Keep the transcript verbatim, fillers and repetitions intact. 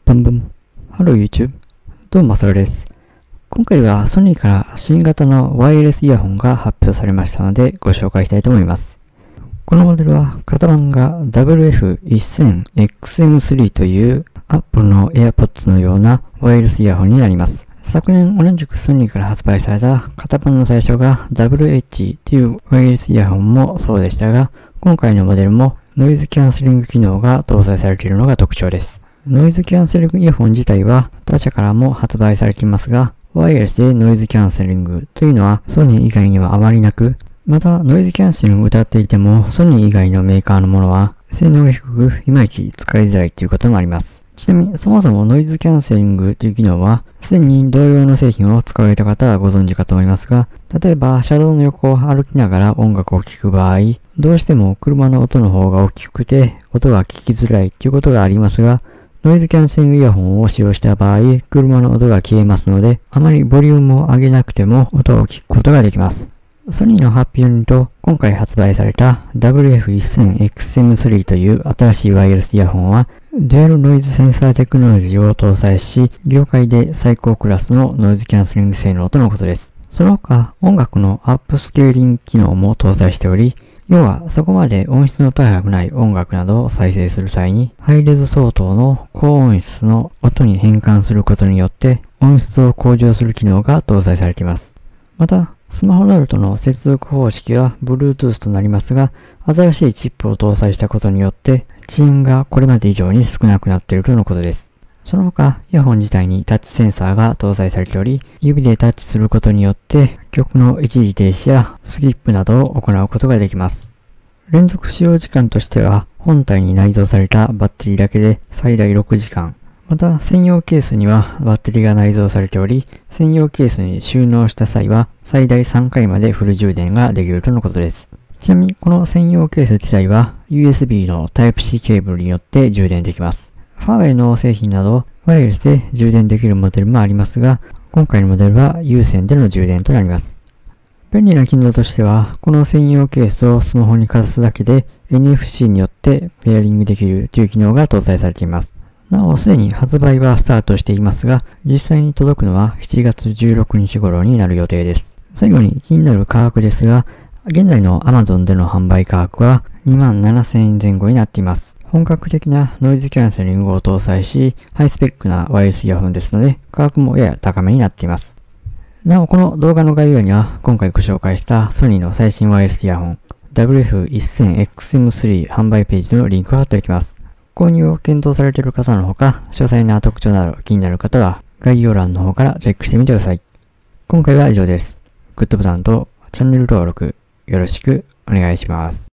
ブンブン。ハロー YouTube。どうも、マサルです。今回はソニーから新型のワイヤレスイヤホンが発表されましたのでご紹介したいと思います。このモデルは型番が ダブリューエフせんエックスエムスリー という Apple の AirPods のようなワイヤレスイヤホンになります。昨年同じくソニーから発売された型番の最初が ダブリューエイチ というワイヤレスイヤホンもそうでしたが、今回のモデルもノイズキャンセリング機能が搭載されているのが特徴です。ノイズキャンセリングイヤホン自体は他社からも発売されていますが、ワイヤレスでノイズキャンセリングというのはソニー以外にはあまりなく、またノイズキャンセリングを謳っていてもソニー以外のメーカーのものは性能が低くいまいち使いづらいということもあります。ちなみにそもそもノイズキャンセリングという機能はすでに同様の製品を使われた方はご存知かと思いますが、例えば車道の横を歩きながら音楽を聴く場合、どうしても車の音の方が大きくて音が聞きづらいということがありますが、ノイズキャンセリングイヤホンを使用した場合、車の音が消えますので、あまりボリュームを上げなくても音を聞くことができます。ソニーの発表によると、今回発売された ダブリューエフせんエックスエムスリー という新しいワイヤレスイヤホンは、デュアルノイズセンサーテクノロジーを搭載し、業界で最高クラスのノイズキャンセリング性能とのことです。その他、音楽のアップスケーリング機能も搭載しており、要はそこまで音質の高くない音楽などを再生する際に、ハイレゾ相当の高音質の音に変換することによって音質を向上する機能が搭載されています。また、スマホなどとの接続方式は Bluetooth となりますが、新しいチップを搭載したことによって遅延がこれまで以上に少なくなっているとのことです。その他、イヤホン自体にタッチセンサーが搭載されており、指でタッチすることによって曲の一時停止やスキップなどを行うことができます。連続使用時間としては、本体に内蔵されたバッテリーだけで最大ろくじかん。また、専用ケースにはバッテリーが内蔵されており、専用ケースに収納した際は最大さんかいまでフル充電ができるとのことです。ちなみに、この専用ケース自体は ユーエスビー の タイプシー ケーブルによって充電できます。ファーウェイの製品など、ワイヤレスで充電できるモデルもありますが、今回のモデルは有線での充電となります。便利な機能としては、この専用ケースをスマホにかざすだけで エヌエフシー によってペアリングできるという機能が搭載されています。なお、すでに発売はスタートしていますが、実際に届くのはしちがつじゅうろくにち頃になる予定です。最後に気になる価格ですが、現在の Amazon での販売価格はにまんななせんえん前後になっています。本格的なノイズキャンセリングを搭載し、ハイスペックなワイヤレスイヤホンですので、価格もやや高めになっています。なお、この動画の概要には、今回ご紹介したソニーの最新ワイヤレスイヤホン ダブリューエフせんエックスエムスリー 販売ページのリンクを貼っておきます。購入を検討されている方のほか、詳細な特徴など気になる方は、概要欄の方からチェックしてみてください。今回は以上です。グッドボタンとチャンネル登録よろしくお願いします。